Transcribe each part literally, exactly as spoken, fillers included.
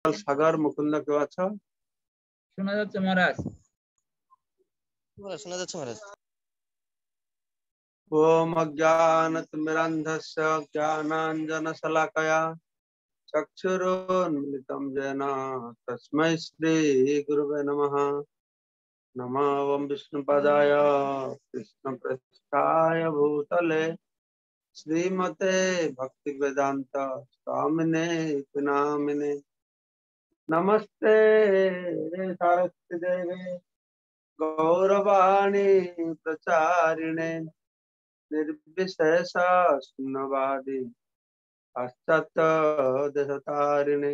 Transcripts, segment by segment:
সাগর মুকুন্দ কেউ আছো? শোনা যাচ্ছে মহারাজ। শোনা যাচ্ছে মহারাজ। ओम अज्ञानतिमिरन्धस्य ज्ञानाञ्जनशलाकया चक्षुरुन्मिलितं येन तस्मै श्रीगुरुवे नमः। नमो ओं विष्णुपदाय कृष्णप्रेष्ठाय भूतले श्रीमते भक्तिवेदांत स्वामिने नामिने। नमस्ते सरस्वती देवे गौरवाणी प्रचारिणे निर्विशेष शून्यवादी पाश्चात्य देशतारिणे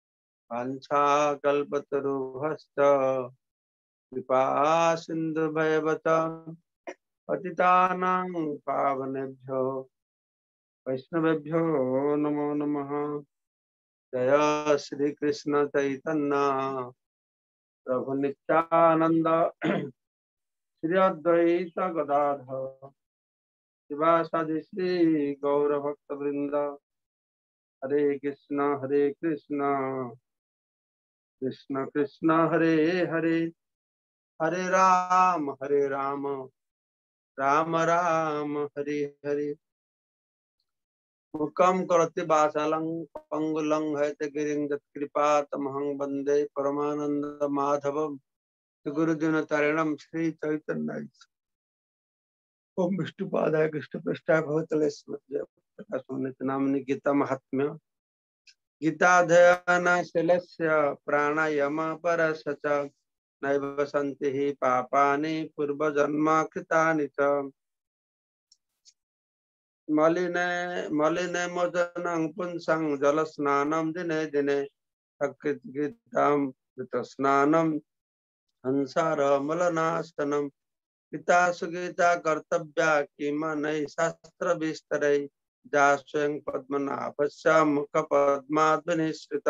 वाञ्छाकल्पतरुभ्यश्च कृपा सिन्धुभैवच पतितानां पावनेभ्यो वैष्णवेभ्यो नमो नमः। जय श्री कृष्ण चैतन्य प्रभु नित्यानंद श्री अद्वैत गदाधर शिवासादि श्री गौर भक्त वृंद। हरे कृष्ण हरे कृष्ण कृष्ण कृष्ण हरे हरे हरे राम हरे राम राम राम हरे हरे। मुकम करति वाचालं पंगुलं हैतगिरिं यत्कृपातमहं वन्दे परमानंद माधवं गुरुदिन तारिणं श्री चैतन्य। ओम विष्णुपादाय कृष्णपृष्ठाय भवतले नामनि गीता महात्म्य गीताध्ययन शैलस्य प्राणायाम परसच नैव सन्ति हि पापानि पूर्वजन्म कृतानि च मलिने मलिने मोदनं पुंसं जलस्नानं दिने दिने सकृद्गीतां कृतस्नानं संसारमलनाशनं पिता सुगीता कर्तव्या किमनै शास्त्र विस्तरै जा स्वयं पद्मनाभस्य मुख पद्माद्विनिश्रित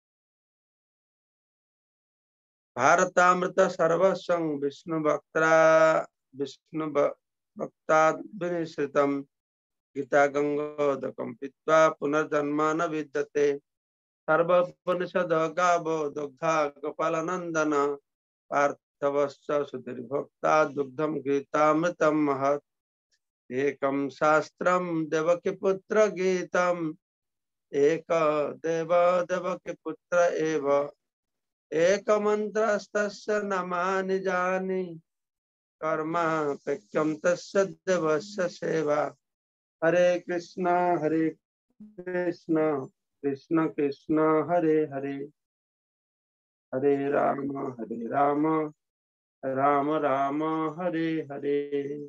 भारतामृत सर्वस्वं विष्णु भक्ता विष्णु भक्ताद्विनिश्रितं गीता गंगोदकं पीत्वा पुनर्जन्म न विद्यते सर्वोपनिषद गावो दुग्धा गोपालनंदन पार्थवश्च सुधीर्भोक्ता दुग्धं गीतामृतं महत् एकं शास्त्रं देवकी पुत्र गीतम् एक देव देवकी पुत्र एव एक मंत्रस्तस्य नमानि जानि कर्मापेक्षं तस्य देवस्य सेवा। हरे कृष्ण हरे कृष्ण कृष्ण कृष्ण हरे हरे हरे राम हरे राम राम राम हरे हरे।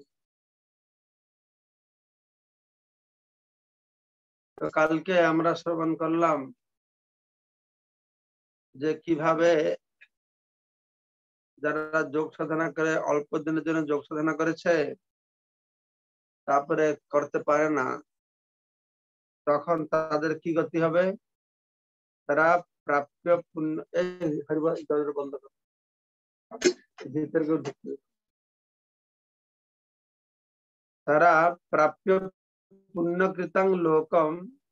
তো কালকে আমরা শ্রবণ করলাম যে কিভাবে যারা যোগ সাধনা করে অল্প দিনের জন্য যোগ সাধনা করেছে তারপরে করতে পারে না তখন তাদের কি গতি হবে। তারা প্রাপ্য পুণ্য এই হরিবল দরজা বন্ধ করো ভিতরে কেউ ঢুকবে। তারা প্রাপ্য পুণ্যকৃতং লোকম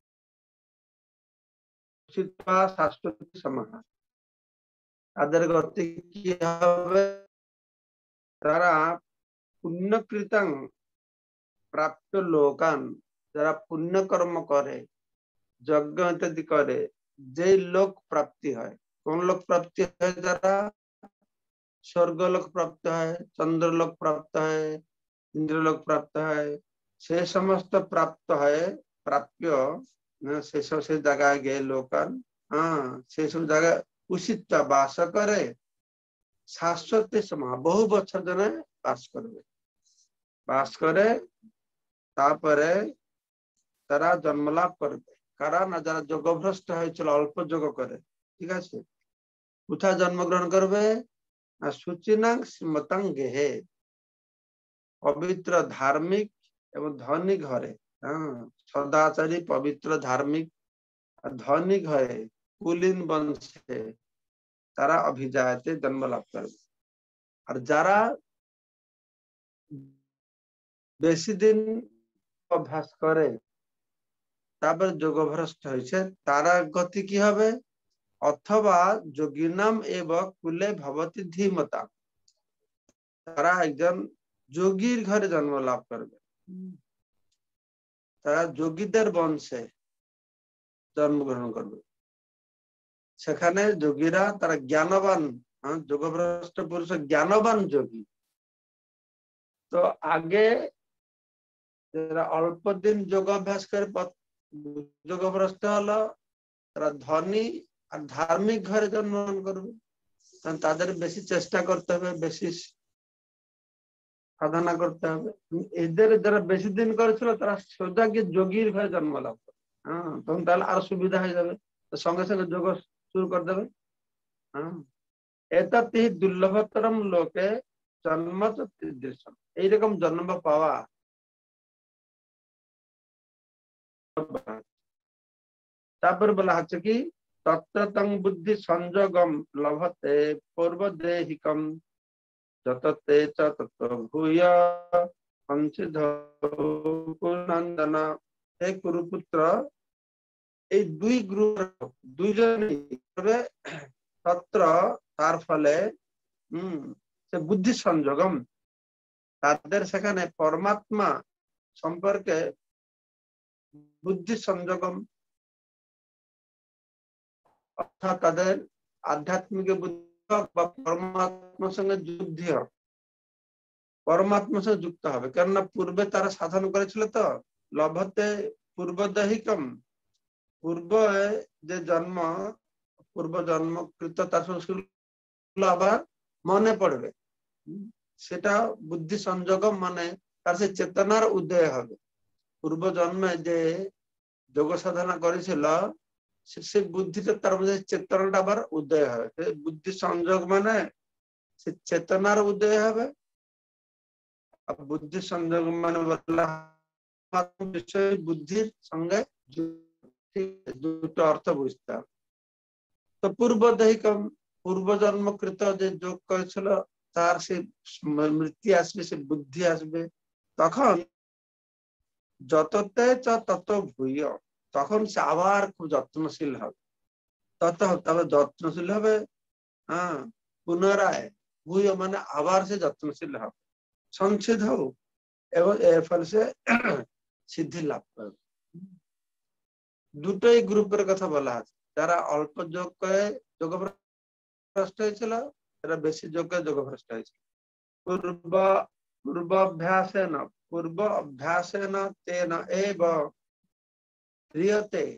শাশ্বতী সমাহ। তাদের গতি কি হবে। তারা পুণ্যকৃতং প্রাপ্ত লোকান যারা পুণ্য কর্ম করে যজ্ঞ ইত্যাদি করে যে লোক প্রাপ্তি হয়। কোন লোক প্রাপ্তি হয়। যারা স্বর্গলোক প্রাপ্ত হয় চন্দ্রলোক প্রাপ্ত হয় ইন্দ্রলোক প্রাপ্ত হয় সে সমস্ত প্রাপ্ত হয় প্রাপ্য সেসব সে জায়গায় গিয়ে লোকান হ্যাঁ সেসব জায়গায় উচিত বাস করে শাশ্বতী সমাহ বহু বছর ধরে বাস করবে। বাস করে তারপরে তারা জন্মলাভ করবে। কারা না যারা যোগভ্রষ্ট হয়েছিল অল্প যোগ করে ঠিক আছে কোথায় জন্মগ্রহণ করবে না সুচিনাং শ্রীমতাং গেহে পবিত্র ধার্মিক এবং ধনী ঘরে। হ্যাঁ সদাচারী পবিত্র ধার্মিক ধনী ঘরে কুলীন বংশে তারা অভিজাতে জন্ম লাভ করবে। আর যারা বেশি দিন অভ্যাস করে তারপর যোগভ্রষ্ট হয়েছে তারা গতি কি হবে अथवा যোগিনাম এব কুলে ভবতি ধীমতা, তারা একজন যোগীর ঘরে জন্ম লাভ করবে, তারা যোগীদের বংশে জন্মগ্রহণ করবে। সেখানে যোগীরা তারা জ্ঞানবান, যোগভ্রষ্ট পুরুষ জ্ঞানবান যোগী। তো আগে যারা অল্প দিন যোগাভ্যাস করে যোগভ্রষ্ট হলো, তারা ধনী আর ধার্মিক ঘরে জন্মগ্রহণ করবে, কারণ তাদের বেশি চেষ্টা করতে হবে, বেশি সাধনা করতে হবে। এদের যারা বেশি দিন করেছিল তারা সোজা গিয়ে যোগীর ঘরে জন্ম লাভ করে, হ্যাঁ, তখন তাহলে আরো সুবিধা হয়ে যাবে, সঙ্গে সঙ্গে যোগ শুরু করে দেবে। হ্যাঁ, এটা তিহি দুর্লভতরম লোকে জন্ম দৃশ্যম, এইরকম জন্ম পাওয়া। তারপর বলা হচ্ছে কি তত্ত্বতং বুদ্ধি সংযোগম লভতে পূর্বদেহিকম যততে চ তত ভূয় সংসিদ্ধ কুরুনন্দন। হে কুরুপুত্র, এই দুই গ্রুপ দুইজনই তত্র, তার ফলে হম সে বুদ্ধি সংযোগম, তাদের সেখানে পরমাত্মা সম্পর্কে বুদ্ধি সংযোগম, অর্থাৎ তাদের আধ্যাত্মিক বুদ্ধি হোক বা পরমাত্মার সঙ্গে যুদ্ধি হোক, পরমাত্মার সঙ্গে যুক্ত হবে। কেননা পূর্বে তারা সাধন করেছিল, তো লভতে পূর্বদেহিকম, পূর্ব যে জন্ম, পূর্ব জন্মকৃত তার সংস্কৃতি আবার মনে পড়বে, সেটা বুদ্ধি সংযোগম, মানে তার সে চেতনার উদয় হবে। পূর্ব জন্মে যে যোগ সাধনা করেছিল সে বুদ্ধিটা, তার মধ্যে চেতনাটা আবার উদয় হবে। বুদ্ধি সংযোগ মানে সে চেতনার উদয় হবে, আর বুদ্ধি সংযোগ মানে বিষয় বুদ্ধির সঙ্গে দুটো অর্থ বুঝতে হবে। তো পূর্বদেহিকম, পূর্ব জন্মকৃত যে যোগ করেছিল তার সে মৃত্যু আসবে, সে বুদ্ধি আসবে, তখন যততে চ তত ভূয়, তখন সে আবার খুব যত্নশীল হবে, তত তবে যত্নশীল হবে। হ্যাঁ, পুনরায় ভূয় মানে আবার সে যত্নশীল হবে, সংসিদ্ধ হোক, এবং এর ফলে সে সিদ্ধি লাভ করবে। দুটোই গ্রুপের কথা বলা আছে, যারা অল্প যোগ করে যোগভ্রষ্ট হয়েছিল, তারা বেশি যোগ করে যোগভ্রষ্ট হয়েছিল। পূর্ব পূর্বাভ্যাসেন পূর্ব অভ্যাসেন তেন এব ह्रियते।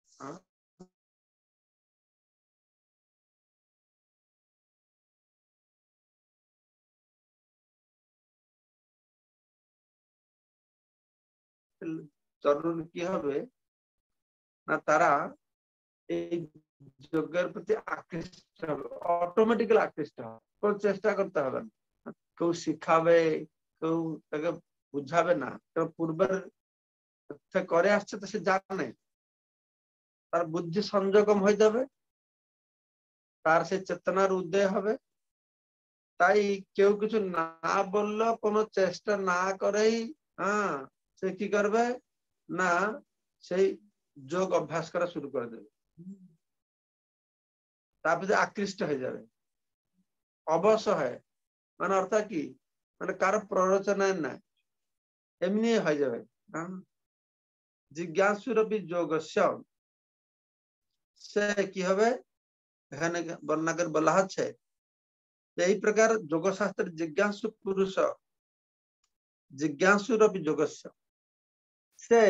জরুরি কি হবে না, তারা এই যোগের প্রতি আকৃষ্ট হবে, অটোমেটিক্যালি আকৃষ্ট হবে, কোন চেষ্টা করতে হবে না, কেউ শিখাবে, কেউ তাকে বুঝাবে না, কেউ পূর্বের করে আসছে তো সে জানে, তার বুদ্ধি সংযোগম হয়ে যাবে, তার সে চেতনার উদয় হবে। তাই কেউ কিছু না বললেও, কোনো চেষ্টা না করেই হ্যাঁ সে কি করবে না, সেই যোগ অভ্যাস করা শুরু করে দেবে, তারপরে আকৃষ্ট হয়ে যাবে। অবশ্যই মানে অর্থাৎ কি, মানে কারো প্ররোচনায় নাই, এমনি হয়ে যাবে। জিজ্ঞাসুরপি যোগস্য, সে কি হবে, এখানে বর্ণনা করে বলা হচ্ছে এই প্রকার যোগশাস্ত্রের জিজ্ঞাসু পুরুষ, জিজ্ঞাসুরপি যোগস্য, সে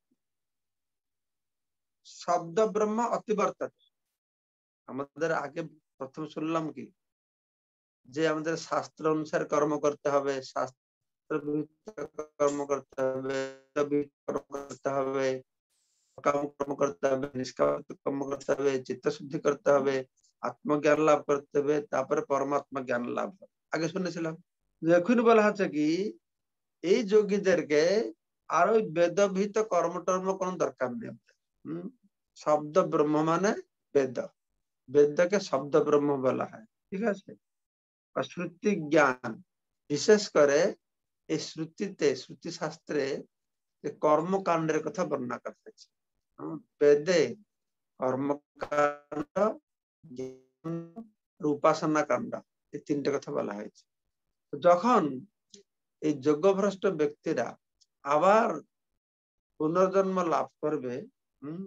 শব্দ ব্রহ্ম অতিবর্তক। আমাদের আগে প্রথম শুনলাম কি, যে আমাদের শাস্ত্র অনুসারে কর্ম করতে হবে, শাস্ত্র কর্ম করতে হবে, কর্ম করতে হবে, কর্ম করতে হবে, নিষ্কাম কর্ম করতে হবে, চিত্তশুদ্ধি করতে হবে, আত্মজ্ঞান লাভ করতে হবে, তারপরে পরমাত্মা জ্ঞান লাভ হবে। আগে শুনেছিলাম। এখন বলা হচ্ছে কি, এই যোগীদেরকে আর ওই বেদভিত কর্মটর্ম কোনো দরকার নেই। হম শব্দ ব্রহ্ম মানে বেদ, বেদকে শব্দ ব্রহ্ম বলা হয়, ঠিক আছে। আর শ্রুতি জ্ঞান, বিশেষ করে এই শ্রুতিতে, শ্রুতি শাস্ত্রে যে কর্মকাণ্ডের কথা বর্ণনা করতেছে, বেদে কর্মকাণ্ড উপাসনা কাণ্ড, এই তিনটে কথা বলা হয়েছে। যখন এই যোগ্যভ্রষ্ট ব্যক্তিরা আবার পুনর্জন্ম লাভ করবে, হম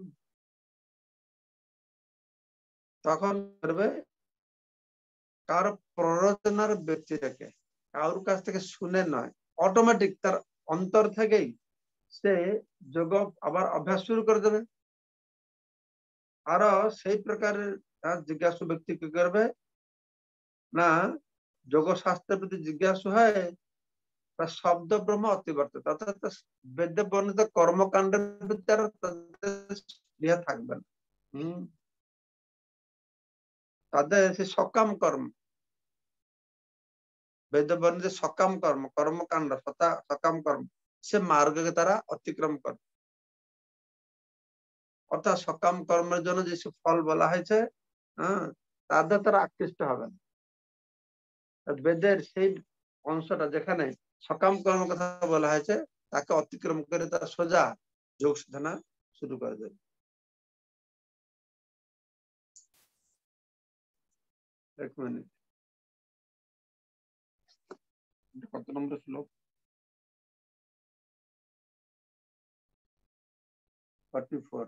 তখন করবে কারো প্ররোচনার ব্যক্তি থেকে, কারোর কাছ থেকে শুনে নয়, অটোমেটিক তার অন্তর থেকেই সে যোগ আবার অভ্যাস শুরু করে দেবে। আরো সেই প্রকারের জিজ্ঞাসু ব্যক্তি কি করবে না, যোগ শাস্ত্রের প্রতি জিজ্ঞাসু হয় তার শব্দ ব্রহ্ম অতিবর্তিত, অর্থাৎ বেদে বর্ণিত কর্মকাণ্ডের ভিতরে তাদের থাকবে না। হম তাদের সে সকাম কর্ম, বেদ বর্ণিত সকাম কর্ম, কর্মকাণ্ড, সকাম কর্ম, সে মার্গকে তারা অতিক্রম করবে। অর্থাৎ সকাম কর্মের জন্য যেসব ফল বলা হয়েছে, হ্যাঁ তাদের তারা আকৃষ্ট হবে না। বেদের সেই অংশটা যেখানে সকাম কর্মের কথা বলা হয়েছে তাকে অতিক্রম করে তারা সোজা যোগ সাধনা শুরু করে দেবে। এক মিনিট, কত নম্বর শ্লোক? Forty four.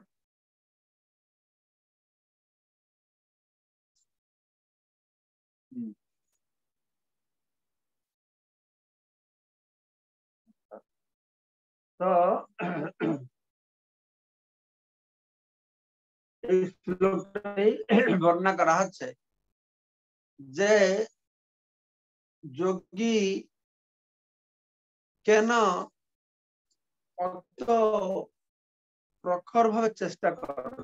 তো এই শ্লোকটাই বর্ণনা করা হচ্ছে যে যোগী কেন অত প্রখর ভাবে চেষ্টা করে,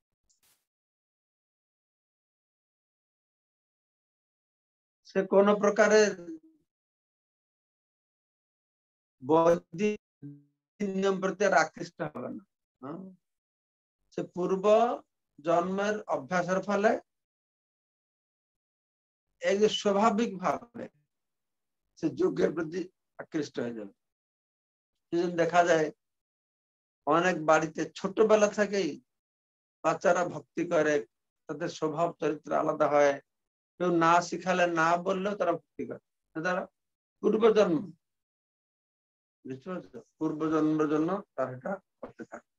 সে কোন প্রকারের বৈদিক নিয়ম প্রতি আর আকৃষ্ট হবে না। সে পূর্ব জন্মের অভ্যাসের ফলে এই যে স্বাভাবিক ভাবে সে যজ্ঞের প্রতি আকৃষ্ট হয়ে যাবে। সেজন্য দেখা যায় অনেক বাড়িতে ছোটবেলা থেকেই বাচ্চারা ভক্তি করে, তাদের স্বভাব চরিত্র আলাদা হয়, কেউ না শিখালে না বললেও তারা ভক্তি করে, তারা পূর্বজন্ম পূর্বজন্মের জন্য তার এটা করতে থাকে।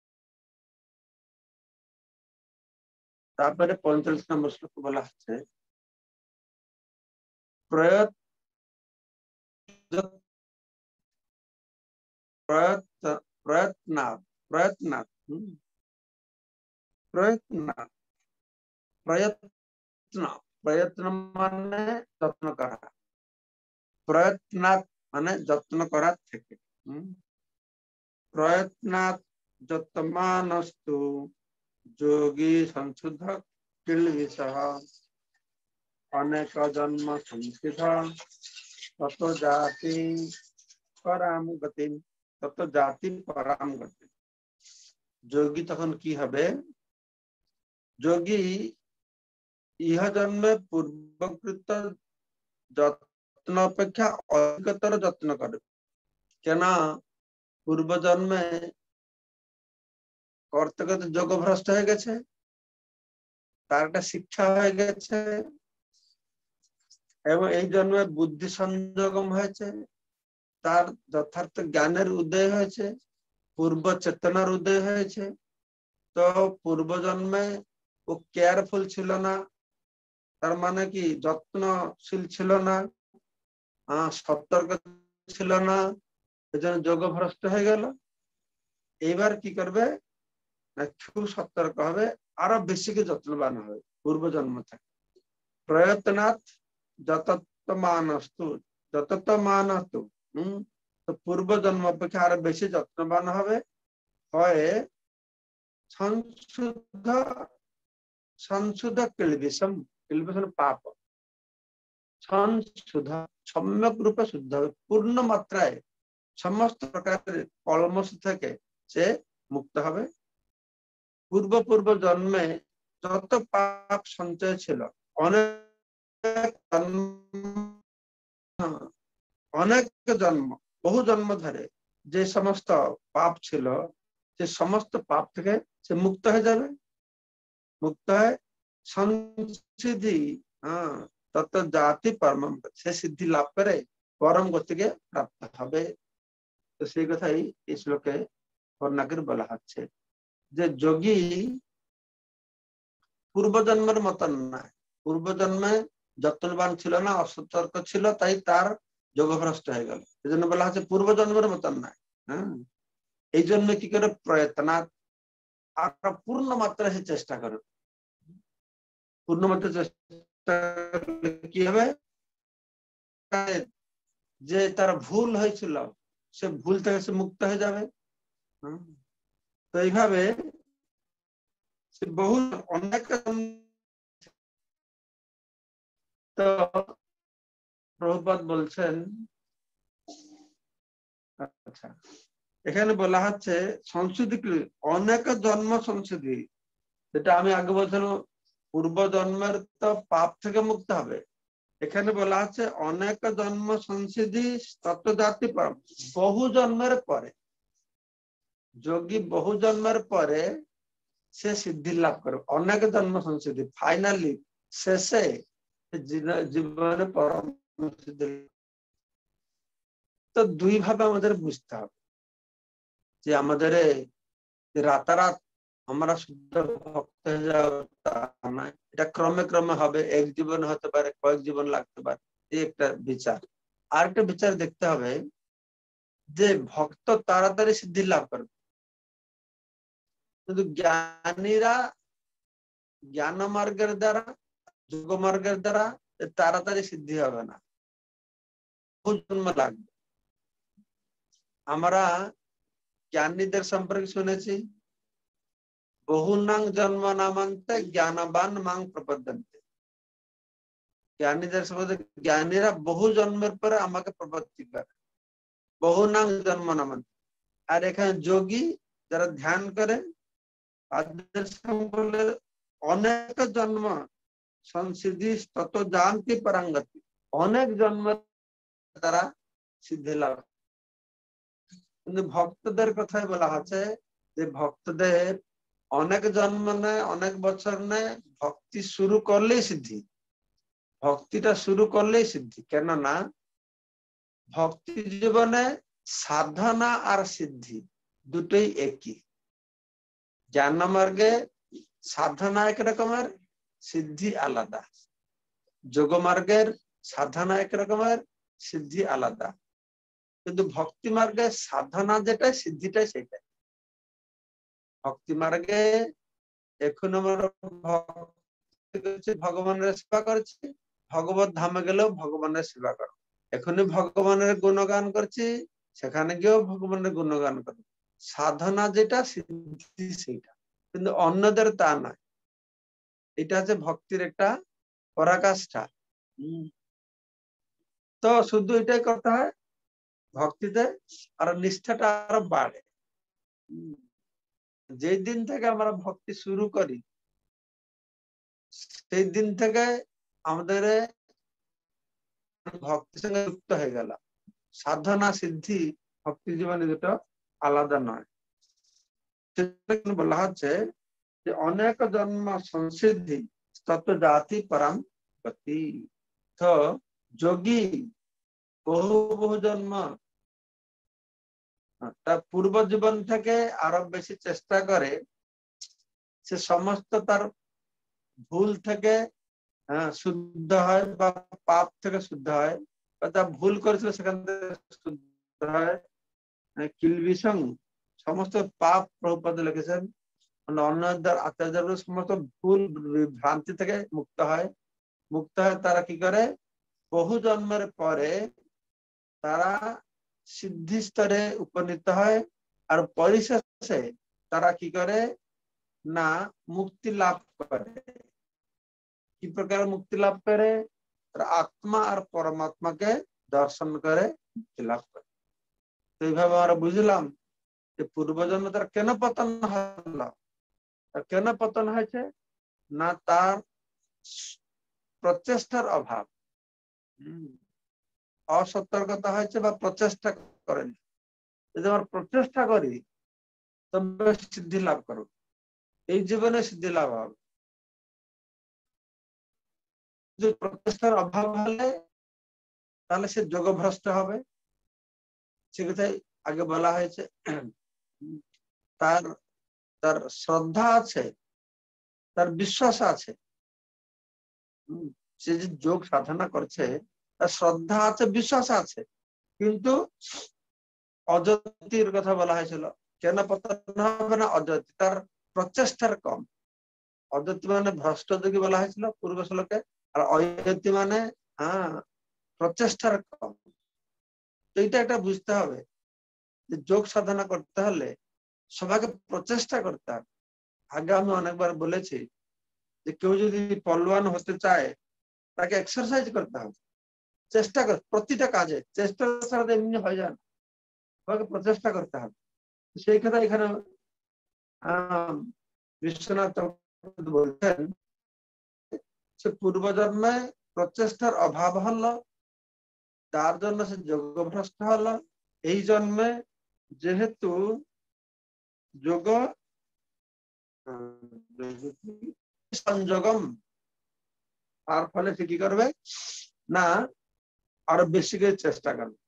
তারপরে পঞ্চাশ নম্বর শ্লোক বলা হচ্ছে প্রয়ত প্রয়ত্ন প্রয়ত্ন প্রয়ত্ন প্রয়ত্ন প্রয়ত্ন মানে যত্ন করা, প্রয়ত্নাৎ মানে যত্ন করার থেকে, প্রয়ত্নাৎ যতমানস্তু যোগী সংশুদ্ধ কিলবিষহ অনেক জন্ম সংস্কৃত তত জাতি পরাম গতি, তত জাতি পরাম গতি। যোগী তখন কি হবে, যোগী ইহ জন্মে পূর্বকৃত যত্ন অপেক্ষা অধিকতর যত্ন করে। কেন, পূর্ব জন্মে করতে করতে যোগ ভ্রষ্ট হয়ে গেছে, তার একটা শিক্ষা হয়ে গেছে, এবং এই জন্মে বুদ্ধি সংযোগম হয়েছে, তার যথার্থ জ্ঞানের উদয় হয়েছে, পূর্ব চেতনার উদয় হয়েছে। তো পূর্ব জন্মে ও কেয়ারফুল ছিল না, তার মানে কি যত্নশীল ছিল না, সতর্ক ছিল না, এজন্য যোগ ভ্রষ্ট হয়ে গেল। এইবার কি করবে না, খুব সতর্ক হবে, আরো বেশি কি যত্নবান হবে পূর্ব জন্ম থেকে। প্রয়ত্নাৎ যতত্ব মানস্তু যতত্ব মানস্তু, হম তো পূর্ব জন্ম অপেক্ষা আরো বেশি যত্নবান হবে, হয় সংশুদ্ধ সংশুদ্ধ কিলবিষম, কিলবিষম পাপ, সংশুদ্ধ সম্যক রূপে শুদ্ধ হবে, পূর্ণ মাত্রায় সমস্ত প্রকারের কলমশ থেকে সে মুক্ত হবে। পূর্ব পূর্ব জন্মে যত পাপ সঞ্চয় ছিল, অনেক অনেক জন্ম বহু জন্ম ধরে যে সমস্ত পাপ ছিল, সে সমস্ত পাপ থেকে সে মুক্ত হয়ে যাবে। মুক্ত হয়ে संसिद्धि हाँ तत्व जाति परम से सिद्धि लाभ करे परम गति के प्राप्त हबे तो সেই কথাই এই শ্লোকে বর্ণনা করে বলা হচ্ছে যে যোগী পূর্ব জন্মের মতন না পূর্ব জন্মে যত্নবান ছিল না অসতর্ক ছিল তাই তার যোগভ্রষ্ট হয়ে গেল এজন্য বলা হচ্ছে পূর্ব জন্মের মতন না হ্যাঁ এই জন্য কি করে প্রয়ত্ন আর পূর্ণ মাত্রায় চেষ্টা করে পূর্ণ মাত্রায় চেষ্টা করলে কি হবে যে তার ভুল হয়েছিল সে ভুল থেকে সে মুক্ত হয়ে যাবে তো এইভাবে সে বহু অনেক তো প্রভুপাদ বলছেন আচ্ছা এখানে বলা হচ্ছে সংস্কৃতি অনেক জন্ম সংস্কৃতি যেটা আমি আগে বলছিলাম পূর্ব জন্মের তো পাপ থেকে মুক্ত হবে এখানে বলা হচ্ছে অনেক জন্ম সংসিদ্ধি তত্ত্ব জাতি পর বহু জন্মের পরে যোগী বহু জন্মের পরে সে সিদ্ধি লাভ করে অনেক জন্ম সংসিদ্ধি ফাইনালি শেষে জীবনে পরম সিদ্ধি তো দুই ভাবে আমাদের বুঝতে হবে যে আমাদের রাতারাত আমরা শুদ্ধ ভক্ত হয়ে যাওয়া তা নয় এটা ক্রমে ক্রমে হবে এক জীবন হতে পারে কয়েক জীবন লাগতে পারে এই একটা বিচার আর একটা বিচার দেখতে হবে যে ভক্ত তাড়াতাড়ি সিদ্ধি লাভ করবে কিন্তু জ্ঞানীরা জ্ঞান মার্গের দ্বারা যোগ মার্গের দ্বারা তাড়াতাড়ি সিদ্ধি হবে না বহু জন্ম লাগবে আমরা জ্ঞানীদের সম্পর্কে শুনেছি বহুনাং জন্ম নামান্তে জ্ঞানবান মাং প্রপদ্যন্তে জ্ঞানীদের সম্বন্ধে জ্ঞানীরা বহু জন্মের পরে আমাকে প্রপত্তি করে বহুনাং জন্ম নামান্তে আর এখানে যোগী যারা ধ্যান করে তাদের সম্পর্কে অনেক জন্ম সংসিদ্ধি তত জানতি পরাঙ্গতি অনেক জন্ম তারা সিদ্ধি লাভ কিন্তু ভক্তদের কথাই বলা আছে যে ভক্তদের অনেক জন্ম নেয় অনেক বছর নেয় ভক্তি শুরু করলেই সিদ্ধি ভক্তিটা শুরু করলেই সিদ্ধি কেননা ভক্তি জীবনে সাধনা আর সিদ্ধি দুটোই একই জ্ঞান মার্গে সাধনা এক রকমের সিদ্ধি আলাদা যোগ মার্গের সাধনা এক রকমের সিদ্ধি আলাদা কিন্তু ভক্তি মার্গে সাধনা যেটা সিদ্ধিটাই সেটাই ভক্তি মার্গে এখন আমরা ভগবানের সেবা করছি ভগবত ধামে গেলেও ভগবানের সেবা করো এখনই ভগবানের গুণগান করছি সেখানে গিয়েও ভগবানের গুণগান করো সাধনা যেটা সিদ্ধি সেটা কিন্তু অন্যদের তা নয় এটা হচ্ছে ভক্তির একটা পরাকাষ্ঠা তো শুধু এটাই করতে হয় ভক্তিতে আর নিষ্ঠাটা আরো বাড়ে যেই দিন থেকে আমরা ভক্তি শুরু করি সেই দিন থেকে আমাদের ভক্তির সঙ্গে যুক্ত হয়ে গেল সাধনা সিদ্ধি ভক্তি জীবনে দুটো আলাদা নয় বলা হচ্ছে যে অনেক জন্ম সংসিদ্ধি তত্ত্ব জাতি পরম গতি তো যোগী বহু বহু জন্ম তার পূর্ব জীবন থেকে আরো বেশি চেষ্টা করে সে সমস্ত তার ভুল থেকে শুদ্ধ হয় বা পাপ থেকে শুদ্ধ হয় বা যা ভুল করেছিল সেখান থেকে শুদ্ধ হয় কিলবিষং সমস্ত পাপ প্রভুপাদ লিখেছেন অন্যদের আচার্য সমস্ত ভুল ভ্রান্তি থেকে মুক্ত হয় মুক্ত হয় তারা কি করে বহু জন্মের পরে তারা সিদ্ধি স্তরে উপনীত হয় আর পরিশেষে তারা কি করে না মুক্তি লাভ করে কি প্রকার মুক্তি লাভ করে আত্মা আর পরমাত্মাকে দর্শন করে মুক্তি লাভ করে তো এইভাবে আমরা বুঝলাম যে পূর্বজন্ম তার কেন পতন হলো কেন পতন হয়েছে না তার প্রচেষ্টার অভাব অসতর্কতা হয়েছে বা প্রচেষ্টা করেনি যদি আমরা প্রচেষ্টা করি তবে সিদ্ধি লাভ করব এই জীবনে সিদ্ধি লাভ হবে जो प्रचेष्टार अभाव হলে তাহলে সে যোগভ্রষ্ট হবে। সে কথাই আগে বলা হয়েছে তার তার শ্রদ্ধা আছে, তার বিশ্বাস আছে, সে যে যোগ সাধনা করছে তার শ্রদ্ধা আছে, বিশ্বাস আছে, কিন্তু অযতির কথা বলা হয়েছিল। কেন পতন হবে না? অযতি, তার প্রচেষ্টার কম। অযতি মানে ভ্রষ্ট যোগী বলা হয়েছিল পূর্ব শ্লোকে, আর অযতি মানে হ্যাঁ প্রচেষ্টার কম। তো এটা একটা বুঝতে হবে যে যোগ সাধনা করতে হলে সবাইকে প্রচেষ্টা করতে হবে। আগে আমি অনেকবার বলেছি যে কেউ যদি পলওয়ান হতে চায় তাকে এক্সারসাইজ করতে হবে, চেষ্টা কর, প্রতিটা কাজে চেষ্টা ছাড়া এমনি হয়ে যায় না, সবাইকে প্রচেষ্টা করতে হবে। সেই কথা এখানে বিশ্বনাথ চক্রবর্তী বলছেন সে পূর্বজন্মে প্রচেষ্টার অভাব হলো, তার জন্য সে যোগভ্রষ্ট হলো। এই জন্মে যেহেতু যোগ সংযোগম, তার ফলে সে কি করবে না আরো বেশি করে চেষ্টা করবে।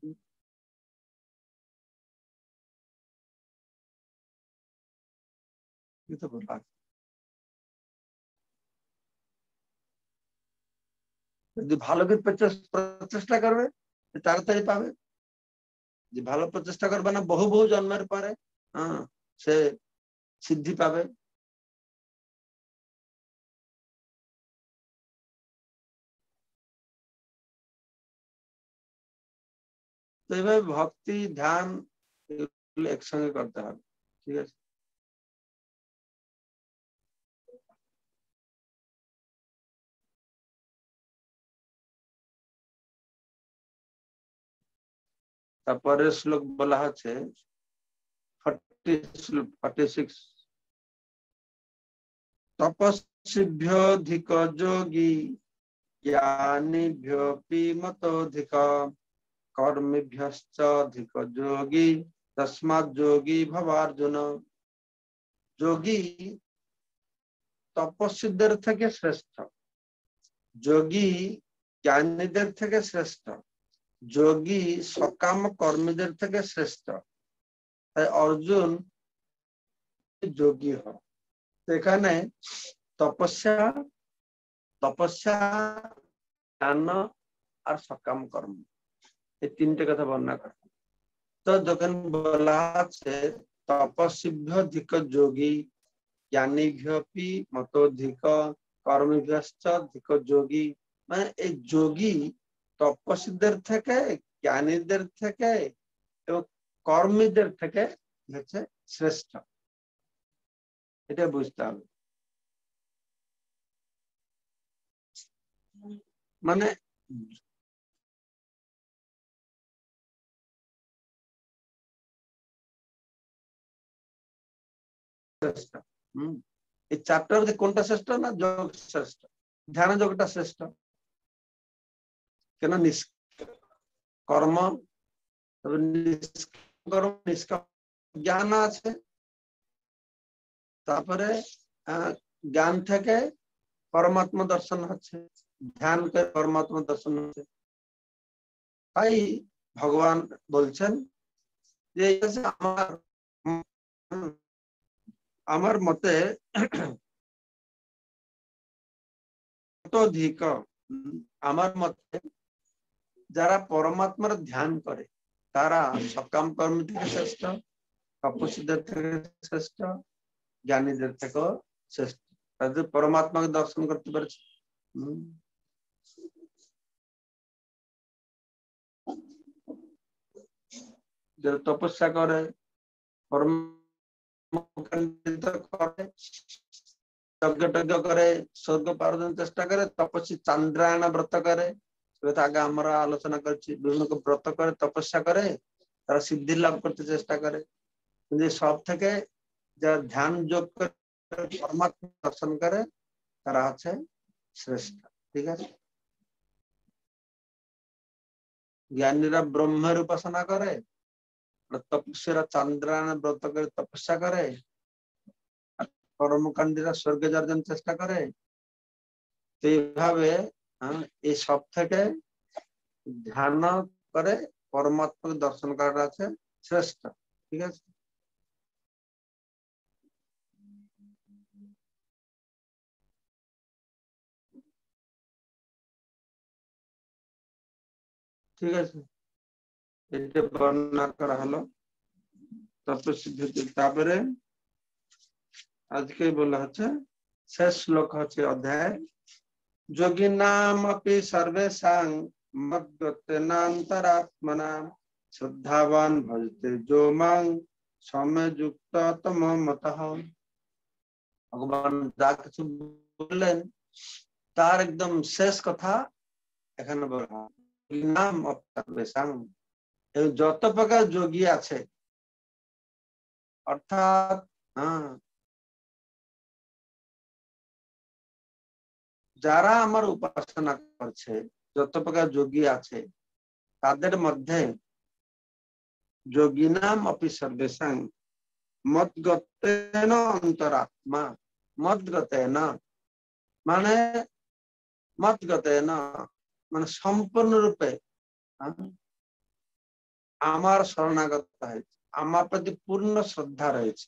যদি ভালো করে প্রচেষ্টা করবে তাড়াতাড়ি পাবে, যে ভালো প্রচেষ্টা করবে না বহু বহু জন্মের পরে হ্যাঁ সে সিদ্ধি পাবে। তো এইভাবে ভক্তি ধ্যান এগুলো একসঙ্গে করতে হবে। ঠিক আছে, তারপরে শ্লোক বলা হচ্ছে তপস্বিভ্যধিক যোগী জ্ঞানীভ্যোপি মতোধিক কর্মেভ্যশ্চাধিক যোগী তস্মাৎ যোগী ভবার্জুন। যোগী তপস্বীদের থেকে শ্রেষ্ঠ, যোগী জ্ঞানীদের থেকে শ্রেষ্ঠ, যোগী সকাম কর্মীদের থেকে শ্রেষ্ঠ। তাই অর্জুন যোগী হয়। এখানে তপস্যা তপস্যা জ্ঞান আর সকাম কর্ম এই তিনটে কথা বর্ণনা করে। তো যখন বলা আছে তপস্বিভ্যধিক যোগী জ্ঞানীভ্যোপি মতোধিক কর্মীভ্যশ্চাধিক যোগী, মানে এই যোগী তপস্বীদের থেকে, জ্ঞানীদের থেকে এবং কর্মীদের থেকে হচ্ছে শ্রেষ্ঠ। এটা বুঝতে হবে। মানে শ্রেষ্ঠ হম এই চারটার মধ্যে কোনটা শ্রেষ্ঠ না? যোগ শ্রেষ্ঠ, ধ্যান যোগটা শ্রেষ্ঠ। কেন? কর্ম জ্ঞান আছে, তারপরে জ্ঞান থেকে পরমাত্মা দর্শন হচ্ছে, ধ্যান করে পরমাত্মা দর্শন হচ্ছে। তাই ভগবান বলছেন যে আমার আমার মতে অধিক, আমার মতে যারা পরমাত্মার ধ্যান করে তারা সকাম কর্মী থেকে শ্রেষ্ঠ, তপস্বীদের থেকে শ্রেষ্ঠ, জ্ঞানীদের থেকেও শ্রেষ্ঠ। তাদের পরমাত্মাকে দর্শন করতে পারছে। যারা তপস্যা করে, করে, যজ্ঞ টজ্ঞ করে, স্বর্গ পাওয়ার চেষ্টা করে, তপস্বী চান্দ্রায়ণ ব্রত করে, আগে আমরা আলোচনা করছি, বিভিন্ন ব্রত করে, তপস্যা করে, তারা সিদ্ধি লাভ করতে চেষ্টা করে। কিন্তু সব থেকে যারা ধ্যান যোগ করে পরমাত্মা দর্শন করে তারা হচ্ছে শ্রেষ্ঠ। ঠিক আছে, জ্ঞানীরা ব্রহ্মের উপাসনা করে, তপস্বীরা চান্দ্রায়ণ ব্রত করে তপস্যা করে, কর্মকাণ্ডীরা স্বর্গে যাওয়ার জন্য চেষ্টা করে। তো এইভাবে হ্যাঁ, এই সব থেকে ধ্যান করে পরমাত্মাকে দর্শন করাটা আছে শ্রেষ্ঠ। ঠিক আছে, ঠিক আছে, এটা বর্ণনা করা হলো তপস্বী। তারপরে আজকে বলা হচ্ছে শেষ শ্লোক হচ্ছে অধ্যায়, যোগী নাম অপি সর্বেশাং মদ্গতেনান্তরাত্মনা শ্রদ্ধাবান ভজতে যো মাং সমে যুক্ত তম মতঃ। ভগবান যা কিছু বললেন তার একদম শেষ কথা এখানে বলা, নাম অপি সর্বেশাং, যত প্রকার যোগী আছে, অর্থাৎ হ্যাঁ, যারা আমার উপাসনা করছে, যত প্রকার যোগী আছে তাদের মধ্যে যোগী নাম অপি সর্বেশাং মদ্গতেন অন্তরাত্মা, মদ্গতেন মানে মদ্গতেন মানে সম্পূর্ণরূপে আমার শরণাগত হয়েছে, আমার প্রতি পূর্ণ শ্রদ্ধা রয়েছে,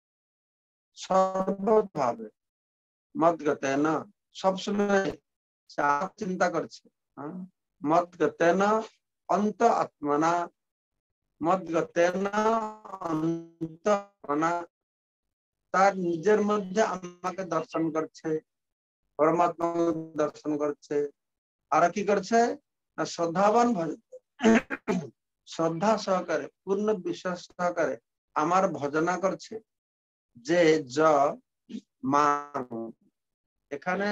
সর্বভাবে মদ্গতেন, সবসময় চিন্তা করছে, মদ্গতেন অন্ত আত্মনা, মদ্গতেন অন্ত আত্মনা, তার নিজের মধ্যে আমাকে দর্শন করছে, পরমাত্মা দর্শন করছে, আর কি করছে না শ্রদ্ধাবান ভজতে, শ্রদ্ধা সহকারে পূর্ণ বিশ্বাস সহকারে আমার ভজনা করছে, যে য মা, এখানে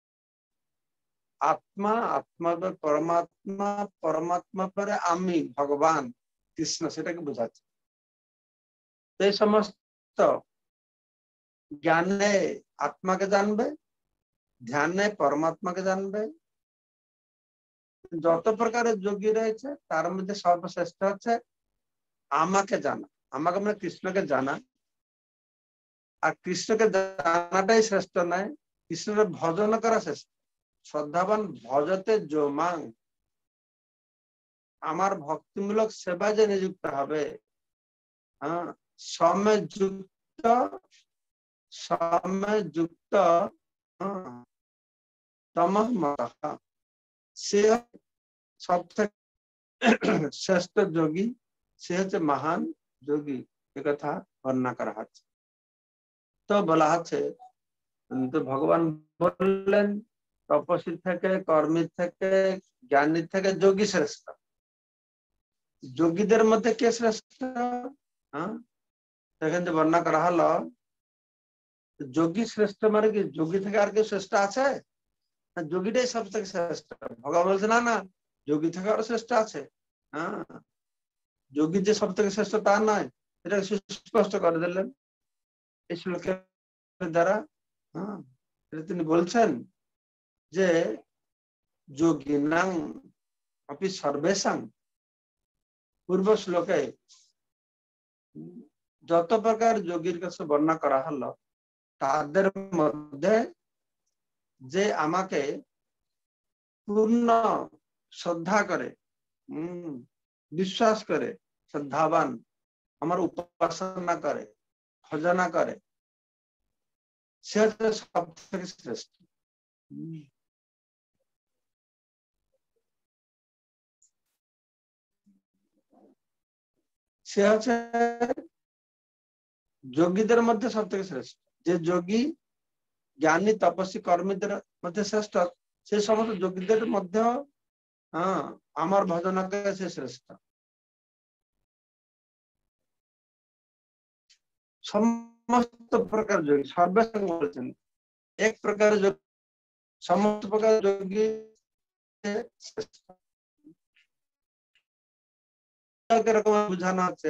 আত্মা, আত্মা পরমাত্মা, পরমাত্মা পরে আমি ভগবান কৃষ্ণ, সেটাকে বোঝাচ্ছে। এই সমস্ত জ্ঞানে আত্মাকে জানবে, ধ্যানে পরমাত্মাকে জানবে, যত প্রকারের যোগী রয়েছে তার মধ্যে সর্বশ্রেষ্ঠ হচ্ছে আমাকে জানা, আমাকে মানে কৃষ্ণকে জানা। আর কৃষ্ণকে জানাটাই শ্রেষ্ঠ নয়, কৃষ্ণের ভজন করা শ্রেষ্ঠ। শ্রদ্ধাবান ভজতে যো মাং, আমার ভক্তিমূলক সেবা যে নিযুক্ত হবে, হ্যাঁ, সমে যুক্ত, সমে যুক্ত তম মতঃ, সে সব থেকে শ্রেষ্ঠ যোগী, সে হচ্ছে মহান যোগী, একথা বর্ণনা করা হচ্ছে। তো বলা হচ্ছে, তো ভগবান বললেন তপস্বী থেকে, কর্মী থেকে, জ্ঞানী থেকে যোগী শ্রেষ্ঠ। যোগীদের মধ্যে কে শ্রেষ্ঠ? হ্যাঁ, সেখানে বর্ণনা করা হলো যোগী শ্রেষ্ঠ মানে কি, যোগী থেকে আর কেউ শ্রেষ্ঠ আছে? যোগীটাই সব থেকে শ্রেষ্ঠ। ভগবান বলছে না না, যোগী থেকে আরো শ্রেষ্ঠ আছে। হ্যাঁ, যোগী যে সব থেকে শ্রেষ্ঠ তা নয়, এটা সুস্পষ্ট করে দিলেন এই শ্লোকের দ্বারা। হ্যাঁ, তিনি বলছেন যে যোগিনাং অপি সর্বেশাং, পূর্ব শ্লোকে যত প্রকার যোগীর কাছে বর্ণনা করা হলো তাদের মধ্যে যে আমাকে পূর্ণ শ্রদ্ধা করে, হম বিশ্বাস করে, শ্রদ্ধাবান, আমার উপাসনা করে, ভজনা করে, সে হচ্ছে সব থেকে শ্রেষ্ঠ। সে হচ্ছে যোগীদের মধ্যে সব থেকে শ্রেষ্ঠ। যে যোগী, জ্ঞানী, তপস্বী, কর্মীদের মধ্যে শ্রেষ্ঠ, সে সমস্ত যোগীদের মধ্যে হ্যাঁ আমার ভজনকে সে শ্রেষ্ঠ। সমস্ত প্রকার যোগী, সর্বেশাং বলেছেন, এক প্রকার যোগী, সমস্ত প্রকার যোগী শ্রেষ্ঠ। এরকম বোঝানো আছে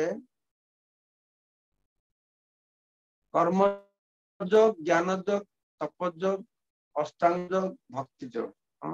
কর্মযোগ, জ্ঞানযোগ, তপযোগ, অষ্টাঙ্গ যোগ, ভক্তি যোগ,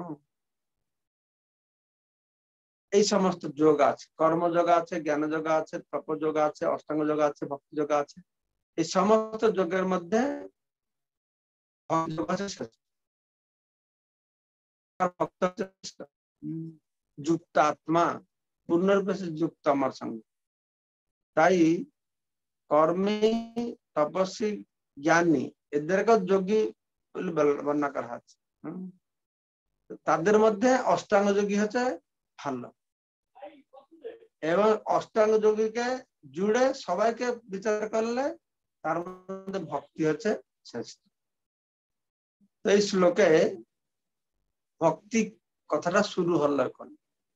এই সমস্ত যোগ আছে। কর্মযোগ আছে, জ্ঞানযোগ আছে, তপযোগ আছে, অষ্টাঙ্গ যোগ আছে, ভক্তি যোগ আছে। এই সমস্ত যোগের মধ্যে ভক্তি যোগ আছে শ্রেষ্ঠ। যুক্ত আত্মা পূর্ণরূপে যুক্ত আমার সঙ্গে। তাই কর্মী, তপস্বী, জ্ঞানী এদেরকে যোগী বলে বর্ণনা করা হচ্ছে। তাদের মধ্যে অষ্টাঙ্গ যোগী হচ্ছে ভালো, এবং অষ্টাঙ্গ যোগীকে জুড়ে সবাইকে বিচার করলে তার মধ্যে ভক্তি হচ্ছে শ্রেষ্ঠ। তো এই শ্লোকে ভক্তি কথাটা শুরু হলো এখন,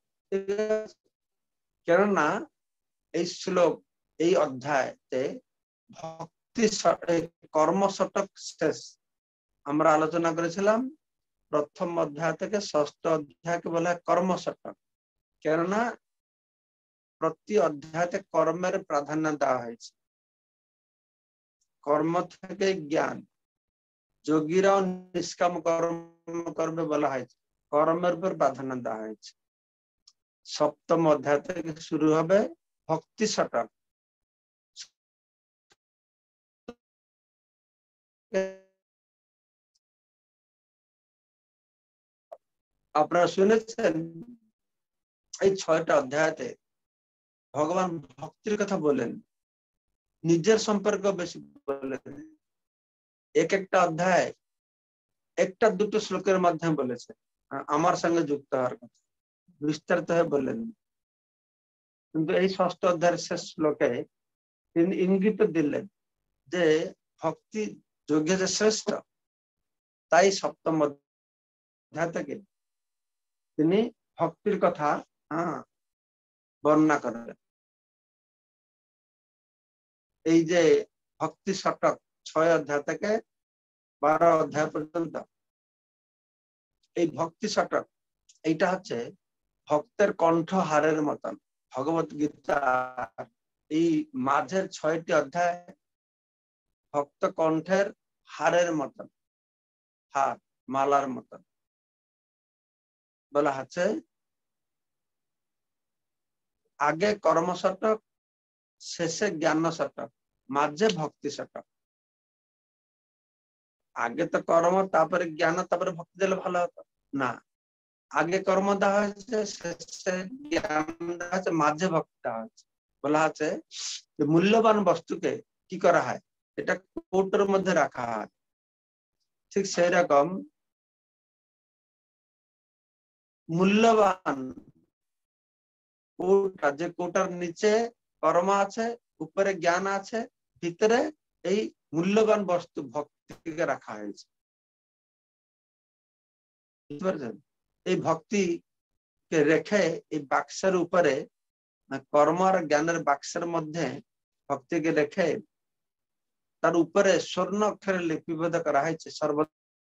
কেননা এই শ্লোক এই অধ্যায়তে ভক্তি কর্ম শতক শেষ। আমরা আলোচনা করেছিলাম প্রথম অধ্যায় থেকে ষষ্ঠ অধ্যায়কে বলা হয় কর্ম শতক, কেননা প্রতি অধ্যায়তে কর্মের প্রাধান্য দেওয়া হয়েছে। কর্ম থেকে জ্ঞান, যোগীরাও নিষ্কাম কর্ম করবে বলা হয়েছে, কর্মের উপর প্রাধান্য দেওয়া হয়েছে। সপ্তম অধ্যায় থেকে শুরু হবে ভক্তি শতক। আপনারা শুনেছেন এই ছয়টা অধ্যায়তে ভগবান ভক্তির কথা বলেন, নিজের সম্পর্কে বেশি বলেন। এক একটা অধ্যায় একটা দুটো শ্লোকের মাধ্যমে বলেছে আমার সঙ্গে যুক্ত হওয়ার কথা, বিস্তারিত হয়ে বললেন। কিন্তু এই ষষ্ঠ অধ্যায়ের শেষ শ্লোকে তিনি ইঙ্গিত দিলেন যে ভক্তি যোগ্য যে শ্রেষ্ঠ, তাই সপ্তম অধ্যায় থেকে তিনি ভক্তির কথা হ্যাঁ বর্ণনা করেন। এই যে ভক্তি শতক ছয় অধ্যায় থেকে বারো অধ্যায় পর্যন্ত, এই ভক্তি শতক এইটা হচ্ছে ভক্তের কণ্ঠহারের মতন। ভগবত গীতা এই মাঝের ছয়টি অধ্যায় ভক্ত কণ্ঠের হারের মতন, হার মালার মতন বলা হচ্ছে। আগে কর্ম শতক, শেষে জ্ঞান শতক, মাঝে ভক্তি শতক। আগে তো কর্ম, তারপরে জ্ঞান, তারপরে ভক্তি দিলে ভালো হতো না। আগে কর্ম দেওয়া হয়েছে, শেষে জ্ঞান দেওয়া হয়েছে, মাঝে ভক্তি দেওয়া হয়েছে। বলা আছে যে মূল্যবান বস্তুকে কি করা হয়, এটা কৌটোর মধ্যে রাখা হয়। ঠিক সেই রকম মূল্যবান কৌটা, যে কৌটার নিচে কর্ম আছে, উপরে জ্ঞান আছে, ভিতরে এই মূল্যবান বস্তু ভক্তিকে রাখা হয়েছে। বুঝতে পারছেন? এই ভক্তিকে রেখে এই বাক্সের উপরে, কর্ম আর জ্ঞানের বাক্সের মধ্যে ভক্তিকে রেখে তার উপরে স্বর্ণ অক্ষরে লিপিবদ্ধ করা হয়েছে সর্ব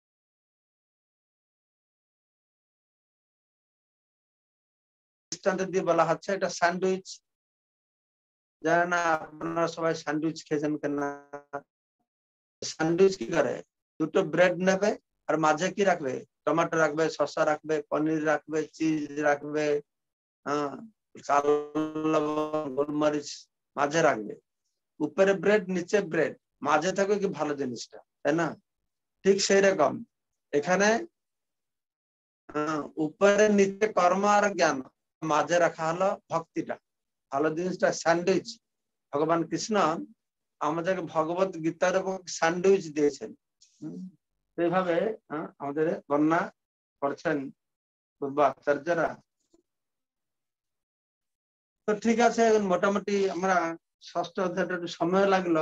দিয়ে বলা হচ্ছে এটা স্যান্ডউইচ। জানে না আপনারা সবাই স্যান্ডউইচ খেয়েছেন কিনা? স্যান্ডউইচ কি করে, দুটো ব্রেড নেবে আর মাঝে কি রাখবে, টমেটো রাখবে, শসা রাখবে, পনির রাখবে, চিজ রাখবে, হ্যাঁ কালো লবণ, গোলমরিচ মাঝে রাখবে। উপরে ব্রেড, নিচে ব্রেড, মাঝে থাকবে কি ভালো জিনিসটা, তাই না? ঠিক সেই রকম এখানে উপরে নিচে কর্ম আর জ্ঞান, মাঝে রাখা হলো ভক্তিটা, ভালো জিনিসটা স্যান্ডউইচ। ভগবান কৃষ্ণ আমাদেরকে ভগবত গীতার স্যান্ডউইচ দিয়েছেন। সেইভাবে আমাদের বর্ণনা করছেন পূর্ব আচার্যরা। তো ঠিক আছে, মোটামুটি আমরা ষষ্ঠ অধ্যায়টা একটু সময় লাগলো,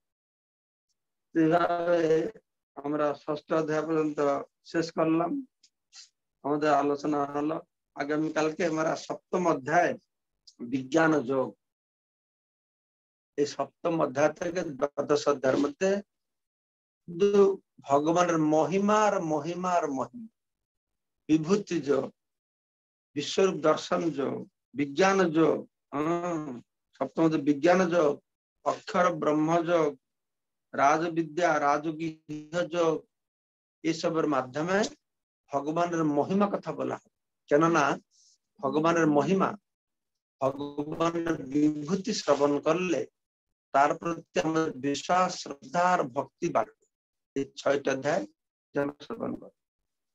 এইভাবে আমরা ষষ্ঠ অধ্যায় পর্যন্ত শেষ করলাম। আমাদের আলোচনা হলো আগামীকালকে আমরা সপ্তম অধ্যায় বিজ্ঞান যোগ, এই সপ্তম অধ্যায় থেকে দ্বাদশ অধ্যায়ের মধ্যে শুধু ভগবানের মহিমা আর মহিমা আর মহিমা, বিভূতি যোগ, বিশ্বরূপ দর্শন যোগ, বিজ্ঞান যোগ, হম সপ্তম বিজ্ঞান যোগ, অক্ষর ব্রহ্ম যোগ, রাজবিদ্যা রাজগীহ যোগ, এসবের মাধ্যমে ভগবানের মহিমা কথা বলা হয়। কেননা ভগবানের মহিমা, ভগবানের বিভূতি শ্রবণ করলে তার প্রতি আমাদের বিশ্বাস, শ্রদ্ধা আর ভক্তি বাড়বে। এই ছয়টা অধ্যায় যেন শ্রবণ করে।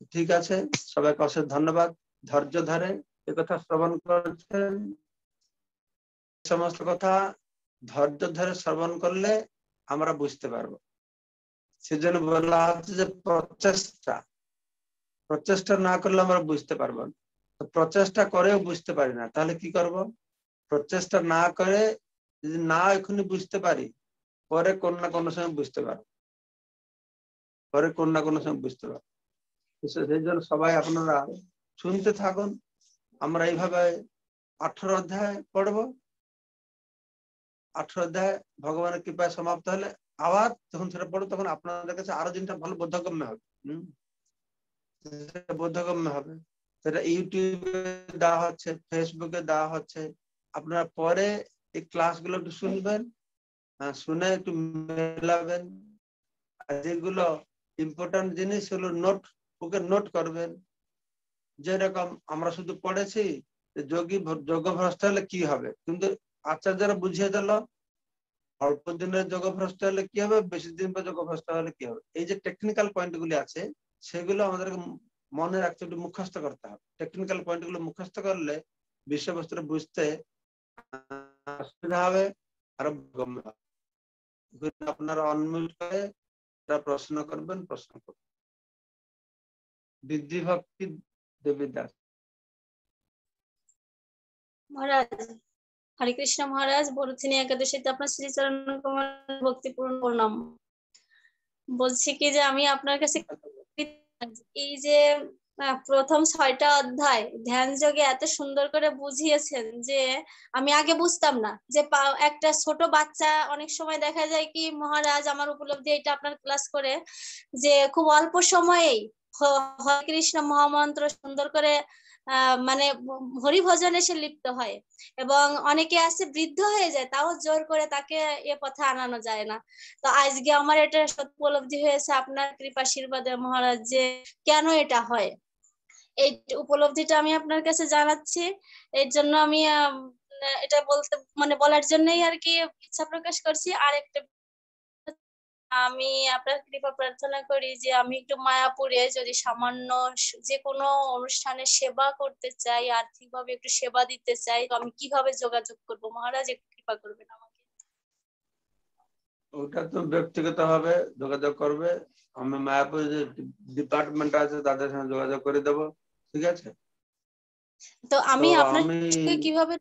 ঠিক আছে, সবাইকে অশেষ ধন্যবাদ। ধৈর্য ধরে একথা শ্রবণ করেছেন। সমস্ত কথা ধৈর্য ধরে শ্রবণ করলে আমরা বুঝতে পারবো। সেজন্য বলা হচ্ছে যে প্রচেষ্টা, প্রচেষ্টা না করলে আমরা বুঝতে পারবো না। তো প্রচেষ্টা করেও বুঝতে পারি না, তাহলে কি করব? প্রচেষ্টা না করে যদি না এখনই বুঝতে পারি, পরে কোন না কোনো সময় বুঝতে পারবো, পরে কোন না কোনো সময় বুঝতে পারবো। সেই জন্য সবাই আপনারা শুনতে থাকুন। আমরা এইভাবে আঠারো অধ্যায় পড়বো। আঠারো অধ্যায় ভগবানের কৃপায় সমাপ্ত হলে আবার যখন সেটা পড়ো তখন আপনাদের কাছে আরো জিনিসটা ভালো বোধগম্য হবে। হম বোধগম্য হবে। সেটা ইউটিউবে দেওয়া হচ্ছে, ফেসবুকে দেওয়া হচ্ছে। আপনারা পরে এই ক্লাসগুলো একটু শুনবেন, শুনে একটু মেলাবেন। আর যেগুলো ইম্পর্টেন্ট জিনিস সেগুলো নোট বুকে নোট করবেন। যেরকম আমরা শুধু পড়েছি যোগী যোগ ভ্রষ্ট হলে কি হবে, কিন্তু আচার্যরা বুঝিয়ে দিল অল্প দিনের যোগ ভ্রষ্ট হলে কি হবে, বেশি দিন পর যোগ ভ্রষ্ট হলে কি হবে। এই যে টেকনিক্যাল পয়েন্ট গুলি আছে সেগুলো আমাদেরকে মনে রাখতে, একটু মুখস্থ করতে হবে। টেকনিক্যাল পয়েন্ট গুলো মুখস্থ করলে বিষয়বস্তুটা বুঝতে অসুবিধা হবে, আরো গম্য হবে। আপনারা অনমিউট করে প্রশ্ন করবেন, প্রশ্ন করবেন। বৃদ্ধি ভক্তি দেবী দাস। মহারাজ হরে কৃষ্ণ। মহারাজ বরুথিনী একাদশীতে আপনার শ্রীচরণ কমল ভক্তিপূর্ণ প্রণাম। বলছি কি যে আমি আপনার কাছে এই যে প্রথম ছয়টা অধ্যায় ধ্যান যোগে এত সুন্দর করে বুঝিয়েছেন যে আমি আগে বুঝতাম না। যে একটা ছোট বাচ্চা অনেক সময় দেখা যায় কি মহারাজ, আমার উপলব্ধি এটা আপনার ক্লাস করে, যে খুব অল্প সময়েই হরে কৃষ্ণ মহামন্ত্র সুন্দর করে আহ মানে হরি ভজনে সে লিপ্ত হয়, এবং অনেকে আছে বৃদ্ধ হয়ে যায়, তাও জোর করে তাকে এ পথে আনানো যায় না। তো আজকে আমার এটা সত্য উপলব্ধি হয়েছে আপনার কৃপা আশীর্বাদে মহারাজ, যে কেন এটা হয়। এই উপলব্ধিটা আমি আপনার কাছে জানাচ্ছি। এর জন্য আমি এটা বলতে মানে বলার জন্যই আর কি ইচ্ছা প্রকাশ করছি। আর একটা আমি আপনার কৃপা প্রার্থনা করি যে আমি একটু মায়াপুরে যদি সামান্য যে কোনো অনুষ্ঠানে সেবা করতে চাই, আর্থিকভাবে একটু সেবা দিতে চাই, তো আমি কিভাবে যোগাযোগ করব মহারাজ, একটু কৃপা করবেন আমাকে। ওটা তো ব্যক্তিগত ভাবে যোগাযোগ করবে। আমি মায়াপুরে যে ডিপার্টমেন্ট আছে তাদের সঙ্গে যোগাযোগ করে দেব, ঠিক আছে? তো আমি আপনার কিভাবে,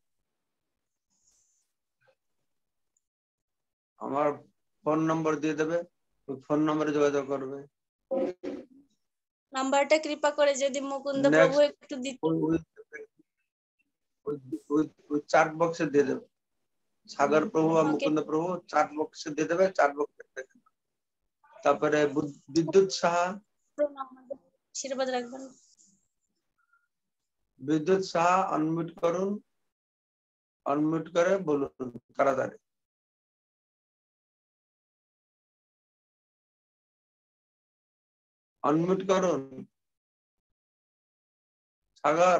আমার ফোন নম্বর দিয়ে দেবে, ওই ফোন নম্বরে যোগাযোগ করবে। নাম্বারটা কৃপা করে যদি মুকুন্দ প্রভু একটু দিতে। ওই চাট বক্সে দিয়ে দেবে, সাগর প্রভু আর মুকুন্দ প্রভু চাট বক্সে দিয়ে দেবে। চাট বক্সে দেখে তারপরে বিদ্যুৎ সাহা, আশীর্বাদ রাখবেন। বিদ্যুৎ সাহা আনমিউট করুন, আনমিউট করে বলুন তাড়াতাড়ি। আনমিউট করুন সাগর।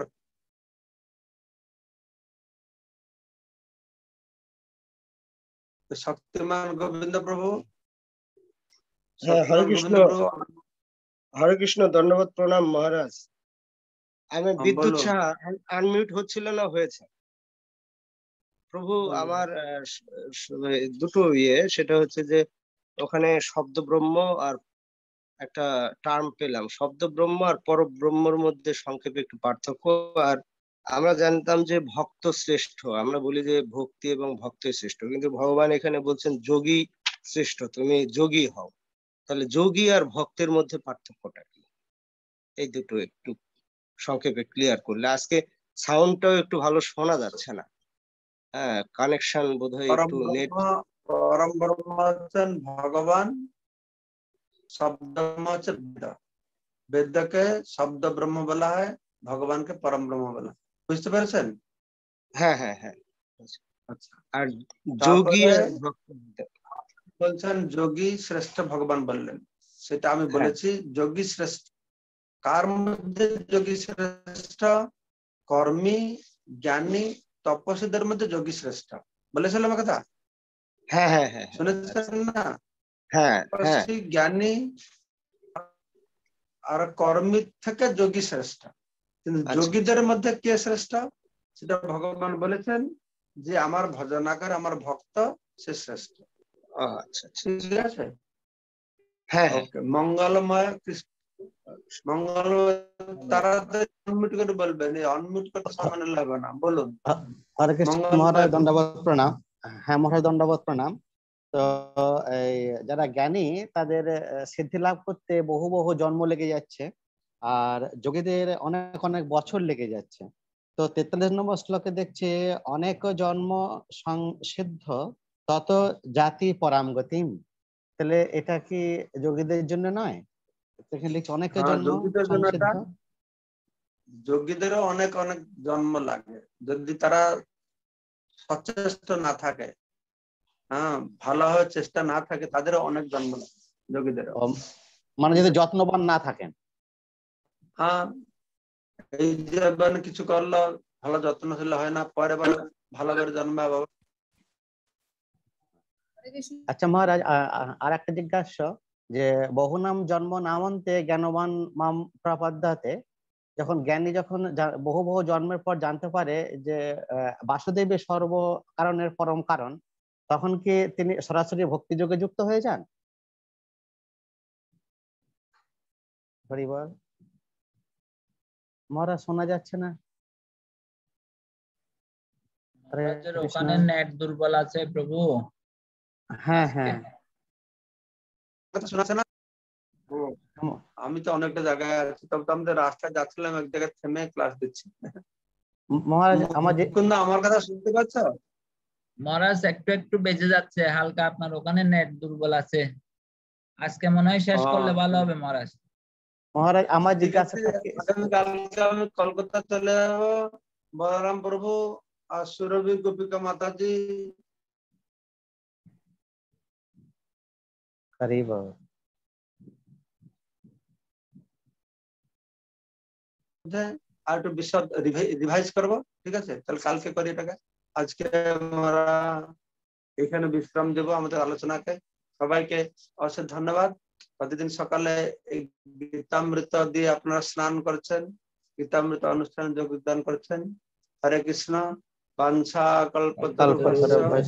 শক্তিমান গোবিন্দ প্রভু। হ্যাঁ, হরে কৃষ্ণ। হরে কৃষ্ণ, ধন্যবাদ, প্রণাম মহারাজ। আমি বিদ্যুৎ সাহা, আনমিউট হচ্ছিল না, হয়েছে প্রভু। আমার দুটো ইয়ে, সেটা হচ্ছে যে ওখানে শব্দ ব্রহ্ম আর একটা টার্ম পেলাম, শব্দ ব্রহ্ম আর পরব্রহ্মর মধ্যে সংক্ষেপে একটু পার্থক্য। আর আমরা জানতাম যে ভক্ত শ্রেষ্ঠ, আমরা বলি যে ভক্তি এবং ভক্তই শ্রেষ্ঠ, কিন্তু ভগবান এখানে বলছেন যোগী শ্রেষ্ঠ, তুমি যোগী হও। তাহলে যোগী আর ভক্তের মধ্যে পার্থক্যটা কি, এই দুটো একটু সংক্ষেপে ক্লিয়ার করলে। আজকে সাউন্ডটাও একটু ভালো শোনা যাচ্ছে না, হ্যাঁ, কানেকশন বোধহয় একটু নেট। পরম ব্রহ্ম হচ্ছেন ভগবান, শব্দ হচ্ছে বেদ, বেদকে শব্দ ব্রহ্ম বলা হয়, ভগবানকে পরম ব্রহ্ম বলা। বুঝতে পেরেছেন? হ্যাঁ হ্যাঁ হ্যাঁ। আচ্ছা, আর যোগী বলছেন যোগী শ্রেষ্ঠ ভগবান বললেন, সেটা আমি বলেছি। যোগী শ্রেষ্ঠ কার মধ্যে? যোগী শ্রেষ্ঠ কর্মী, জ্ঞানী, তপস্বীদের মধ্যে যোগী শ্রেষ্ঠ। বলেছিলাম কথা? হ্যাঁ হ্যাঁ হ্যাঁ, শুনেছেন না? হ্যাঁ হ্যাঁ। জ্ঞানী আর কর্মী থেকে যোগী শ্রেষ্ঠ, কিন্তু যোগীদের মধ্যে কে শ্রেষ্ঠ সেটা ভগবান বলেছেন যে আমার ভজনাকার আমার ভক্ত সে শ্রেষ্ঠ। আচ্ছা আচ্ছা ঠিক আছে, হ্যাঁ ওকে। মঙ্গলময় কৃষ্ণ মঙ্গলময়, তারা অনমিউট করে বলবেন, অনমিউট করতে সামান্য লাগবে না, বলুন। হরে কৃষ্ণ মহারাজ, দণ্ডবত প্রণাম। হ্যাঁ মহারাজ, দণ্ডবত প্রণাম। তো এই যারা জ্ঞানী তাদের সিদ্ধি লাভ করতে বহু বহু জন্ম লেগে যাচ্ছে, আর যোগীদের অনেক অনেক বছর লেগে যাচ্ছে। তো তেতাল্লিশ নম্বর শ্লোকে দেখছে অনেক জন্ম সংসিদ্ধ তত জাতি পরামগতিম। তাহলে এটা কি যোগীদের জন্য নয়? এখানে লিখছে অনেক জন্ম সংসিদ্ধ। যোগীদেরও অনেক অনেক জন্ম লাগে যদি তারা সচেষ্ট না থাকে, হ্যাঁ ভালোভাবে চেষ্টা না থাকে, তাদেরও অনেক জন্ম লাগে যোগীদের। মানে যদি যত্নবান না থাকেন, হ্যাঁ এই যে কিছু করলো ভালো যত্নশীল হয় না, পরে বার ভালো করে জন্মাবো। আচ্ছা মহারাজ, আর একটা জিজ্ঞাসা, যে বহুনাম জন্ম নামন্তে জ্ঞানবান মাম প্রপদ্যাতে, যখন জ্ঞানী যখন বহু বহু জন্মের পর জানতে পারে যে বাসুদেবের সর্ব কারণের পরম কারণ, তখন কি তিনি সরাসরি ভক্তি যোগে যুক্ত হয়ে যান? হরিবল। মহারাজ শোনা যাচ্ছে না? ওখানে নেট দুর্বল আছে প্রভু। হ্যাঁ হ্যাঁ শোনাচ্ছে না? আমি তো অনেকটা জায়গায় আছি, তবে তো আমাদের রাস্তায় যাচ্ছিলাম, এক জায়গায় থেমে ক্লাস দিচ্ছি। মহারাজ আমার কিন্তু আমার কথা শুনতে পাচ্ছ? মহারাজ একটু একটু বেজে যাচ্ছে হালকা, আপনার ওখানে নেট দুর্বল আছে। আজকে মনে হয় শেষ করলে ভালো হবে মহারাজ। মহারাজ আমার জিজ্ঞাসা, আগামীকালকে আমি কলকাতা চলে যাবো, বলরাম প্রভু আর সুরভি গোপিকা মাতাজি। আর একটু বিশদ রিভাইজ করবো, ঠিক আছে? তাহলে কালকে করি এটাকে। আজকে আমরা এখানে বিশ্রাম দেবো আমাদের আলোচনাকে। সবাইকে অশেষ ধন্যবাদ। প্রতিদিন সকালে এই গীতামৃত দিয়ে আপনারা স্নান করছেন, গীতামৃত অনুষ্ঠানে যোগদান করছেন। হরে কৃষ্ণ। বাঞ্ছা কল্পতরুভ্যশ্চ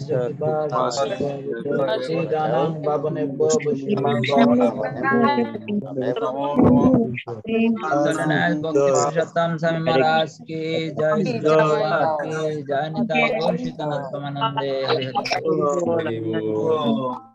भक्तिपुरुषोत्तम स्वामी महाराज की जय, जय निताई गौर सीतानाथ परमानंदे। हरि हरि।